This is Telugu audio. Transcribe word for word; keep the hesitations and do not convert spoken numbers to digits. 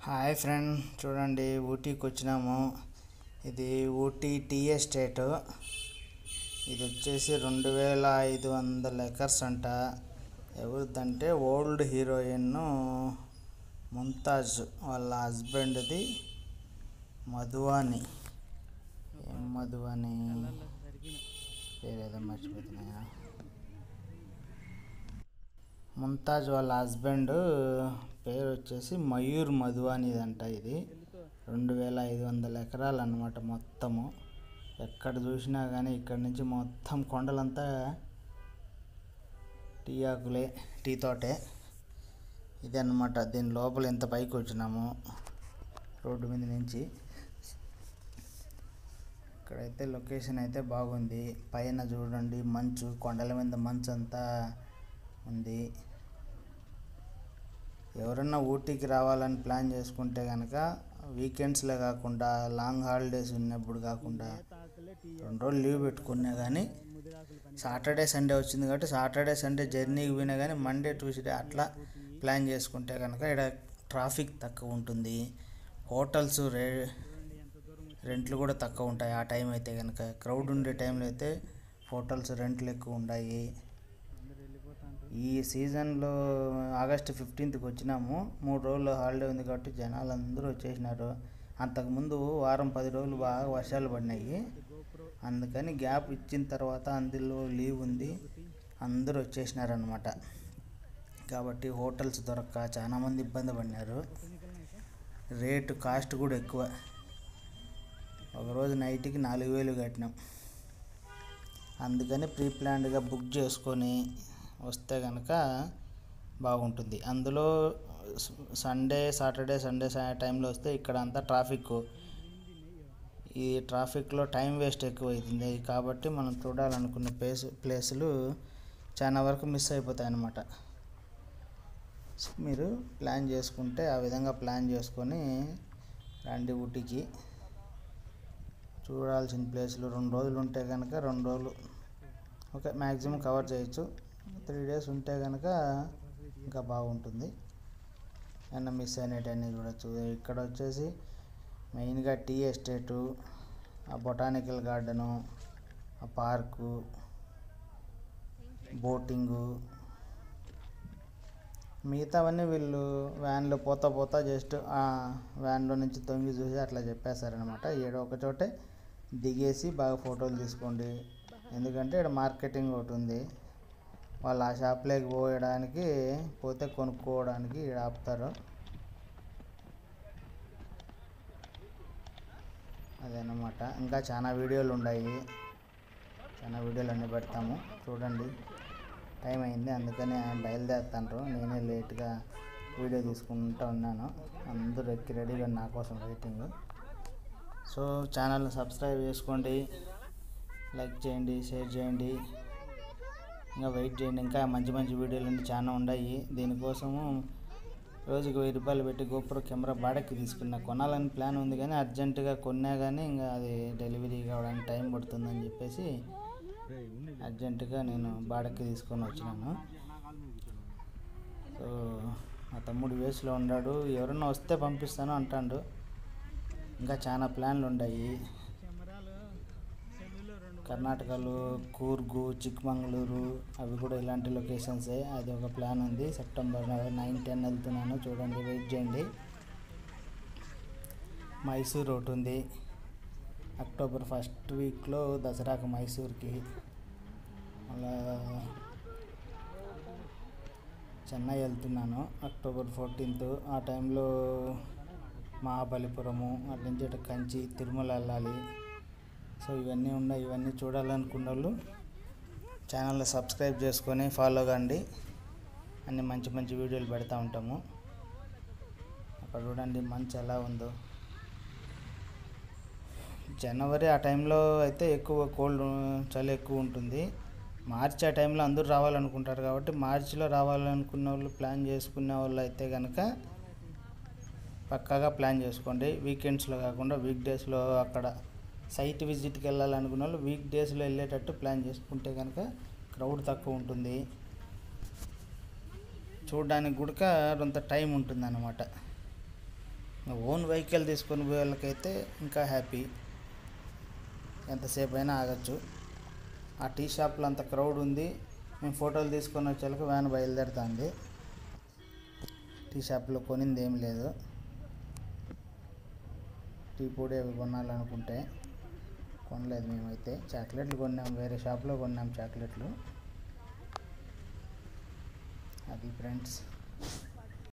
హాయ్ ఫ్రెండ్, చూడండి ఊటీకి వచ్చినాము. ఇది ఊటీ టీ ఎస్టేట్. ఇది వచ్చేసి రెండు వేల ఐదు వందల ఎకర్స్ అంట. ఎవరిదంటే ఓల్డ్ హీరోయిన్ ముంతాజ్ వాళ్ళ హస్బెండ్ది మధువాని. ఏం మధువాని పేరేదో మర్చిపోతున్నాయా. ముంతాజ్ వాళ్ళ హస్బెండ్ పేరు వచ్చేసి మయూర్ మధువానిదంట. ఇది రెండు వేల ఐదు వందల ఎకరాలు అన్నమాట మొత్తము. ఎక్కడ చూసినా కానీ ఇక్కడ నుంచి మొత్తం కొండలంతా టీ ఆకులే, టీ తోటే. ఇది అన్నమాట. దీని లోపల ఎంత పైకి వచ్చినాము రోడ్డు మీద నుంచి. ఇక్కడైతే లొకేషన్ అయితే బాగుంది. పైన చూడండి మంచు, కొండల మీద మంచు అంతా ఉంది. ఎవరన్నా ఊటీకి రావాలని ప్లాన్ చేసుకుంటే కనుక వీకెండ్స్లో కాకుండా లాంగ్ హాలిడేస్ ఉన్నప్పుడు కాకుండా రెండు రోజులు లీవ్ పెట్టుకున్నా కానీ, సాటర్డే సండే వచ్చింది కాబట్టి సాటర్డే సండే జర్నీకి పోయినా కానీ మండే ట్యూస్డే అట్లా ప్లాన్ చేసుకుంటే కనుక ఇక్కడ ట్రాఫిక్ తక్కువ ఉంటుంది. హోటల్స్ రే రెంట్లు కూడా తక్కువ ఉంటాయి. ఆ టైం అయితే కనుక క్రౌడ్ ఉండే టైంలో అయితే హోటల్స్ రెంట్లు ఎక్కువ ఉన్నాయి. ఈ సీజన్లో ఆగస్టు ఫిఫ్టీన్త్కి వచ్చినాము. మూడు రోజులు హాలిడే ఉంది కాబట్టి జనాలు అందరూ వచ్చేసినారు. అంతకుముందు వారం పది రోజులు బాగా వర్షాలు పడినాయి. అందుకని గ్యాప్ ఇచ్చిన తర్వాత అందులో లీవ్ ఉంది, అందరూ వచ్చేసినారనమాట. కాబట్టి హోటల్స్ దొరక్క చాలామంది ఇబ్బంది పడినారు. రేటు కాస్ట్ కూడా ఎక్కువ. ఒకరోజు నైట్కి నాలుగు వేలు కట్టినాం. అందుకని ప్రీ ప్లాన్డ్గా బుక్ చేసుకొని వస్తే కనుక బాగుంటుంది. అందులో సండే సాటర్డే సండే టైంలో వస్తే ఇక్కడ అంతా ట్రాఫిక్. ఈ ట్రాఫిక్లో టైం వేస్ట్ ఎక్కువ అవుతుంది. కాబట్టి మనం చూడాలనుకున్న ప్లేస్ ప్లేసులు చాలా వరకు మిస్ అయిపోతాయి అన్నమాట. మీరు ప్లాన్ చేసుకుంటే ఆ విధంగా ప్లాన్ చేసుకొని రండి ఊటీకి. చూడాల్సిన ప్లేసులు రెండు రోజులు ఉంటే కనుక రెండు రోజులు ఓకే మ్యాక్సిమం కవర్ చేయొచ్చు. త్రీ డేస్ ఉంటే కనుక ఇంకా బాగుంటుంది. ఏమన్నా మిస్ అయినట్టన్నీ చూడొచ్చు. ఇక్కడ వచ్చేసి మెయిన్గా టీ ఎస్టేటు, ఆ బొటానికల్ గార్డెను, ఆ పార్కు, బోటింగు, మిగతావన్నీ వీళ్ళు వ్యాన్లో పోతా పోతా జస్ట్ ఆ వ్యాన్లో నుంచి తొంగి చూసి అట్లా చెప్పేశారనమాట. ఏడో ఒక చోటే దిగేసి బాగా ఫోటోలు తీసుకోండి. ఎందుకంటే ఇక్కడ మార్కెటింగ్ ఒకటి ఉంది. వాళ్ళు ఆ షాప్లోకి పోయడానికి పోతే కొనుక్కోవడానికి ఇక్కడ ఆపుతారు. అదన్నమాట. ఇంకా చాలా వీడియోలు ఉన్నాయి. చాలా వీడియోలు అన్నీ పెడతాము చూడండి. టైం అయింది అందుకని బయలుదేరుతాండ్రు. నేనే లేట్గా వీడియో తీసుకుంటూ ఉన్నాను. అందరూ ఎక్కి రెడీగా నా కోసం వెయిటింగ్. సో ఛానల్ని సబ్స్క్రైబ్ చేసుకోండి, లైక్ చేయండి, షేర్ చేయండి. ఇంకా వెయిట్ చేయండి. ఇంకా మంచి మంచి వీడియోలు అన్నీ చాలా ఉన్నాయి. దీనికోసము రోజుకి వెయ్యి రూపాయలు పెట్టి గోప్రో కెమెరా బాడకి తీసుకున్నా. కొనాలని ప్లాన్ ఉంది కానీ అర్జెంటుగా కొన్నా కానీ ఇంకా అది డెలివరీ కావడానికి టైం పడుతుందని చెప్పేసి అర్జెంటుగా నేను బాడకి తీసుకొని వచ్చినాను. సో మా తమ్ముడు వేస్లో ఉన్నాడు. ఎవరన్నా వస్తే పంపిస్తాను అంటాడు. ఇంకా చాలా ప్లాన్లు ఉన్నాయి. కర్ణాటకలో కూర్గు, చిక్మంగళూరు అవి కూడా ఇలాంటి లొకేషన్సే. అది ఒక ప్లాన్ ఉంది. సెప్టెంబర్ నైన్ టెన్ వెళ్తున్నాను. చూడండి, వెయిట్ చేయండి. మైసూర్ ఒకటి ఉంది. అక్టోబర్ ఫస్ట్ వీక్లో దసరాకు మైసూర్కి. అలా చెన్నై వెళ్తున్నాను అక్టోబర్ ఫోర్టీన్త్. ఆ టైంలో మహాబలిపురము అటు నుంచి అటు కంచి, తిరుమల వెళ్ళాలి. సో ఇవన్నీ ఉన్నాయి. ఇవన్నీ చూడాలనుకున్న వాళ్ళు ఛానల్ని సబ్స్క్రైబ్ చేసుకొని ఫాలో కండి. అన్ని మంచి మంచి వీడియోలు పెడతా ఉంటాము. అక్కడ చూడండి మంచు ఎలా ఉందో. జనవరి ఆ టైంలో అయితే ఎక్కువ కోల్డ్, చలి ఎక్కువ ఉంటుంది. మార్చి ఆ టైంలో అందరూ రావాలనుకుంటారు కాబట్టి మార్చిలో రావాలనుకున్న వాళ్ళు, ప్లాన్ చేసుకునే వాళ్ళు అయితే కనుక పక్కాగా ప్లాన్ చేసుకోండి. వీకెండ్స్లో కాకుండా వీక్ డేస్లో అక్కడ సైట్ విజిట్కి వెళ్ళాలనుకున్న వాళ్ళు వీక్ డేస్లో వెళ్ళేటట్టు ప్లాన్ చేసుకుంటే కనుక క్రౌడ్ తక్కువ ఉంటుంది. చూడడానికి కూడా కొంత టైం ఉంటుంది అన్నమాట. ఓన్ వెహికల్ తీసుకొని పోయే వాళ్ళకైతే ఇంకా హ్యాపీ, ఎంతసేపు అయినా ఆగచ్చు. ఆ టీ షాప్లో అంత క్రౌడ్ ఉంది, మేము ఫోటోలు తీసుకొని వచ్చేళ్ళకి వ్యాన్ బయలుదేరుతుంది. టీ షాప్లో కొనింది ఏం లేదు, టీ పొడి అవి కొనాలనుకుంటే కొనలేదు. మేమైతే చాక్లెట్లు కొన్నాం, వేరే షాప్లో కొన్నాం చాక్లెట్లు. అది ఫ్రెండ్స్.